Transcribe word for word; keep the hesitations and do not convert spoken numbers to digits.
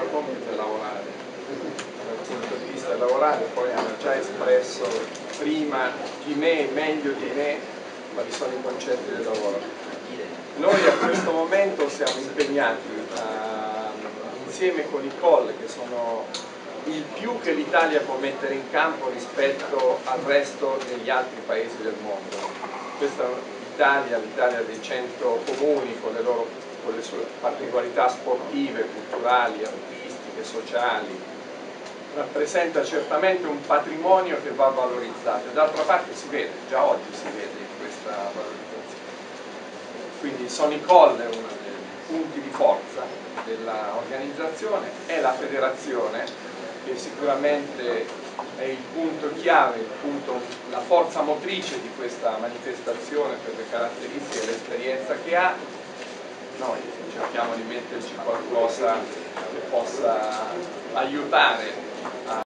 nostro compito è lavorare, dal punto di vista lavorare, poi hanno già espresso prima di me, meglio di me, quali sono i concetti del lavoro. Noi a questo momento siamo impegnati a, insieme con i C O L, che sono il più che l'Italia può mettere in campo rispetto al resto degli altri paesi del mondo. Questa l'Italia, l'Italia dei cento comuni con le loro con le sue particolarità sportive, culturali, artistiche, sociali, rappresenta certamente un patrimonio che va valorizzato e d'altra parte si vede, già oggi si vede questa valorizzazione. Quindi sono i C O L è uno dei punti di forza dell'organizzazione, è la federazione che sicuramente è il punto chiave, il punto, la forza motrice di questa manifestazione per le caratteristiche e l'esperienza che ha. Noi cerchiamo di metterci qualcosa che possa aiutare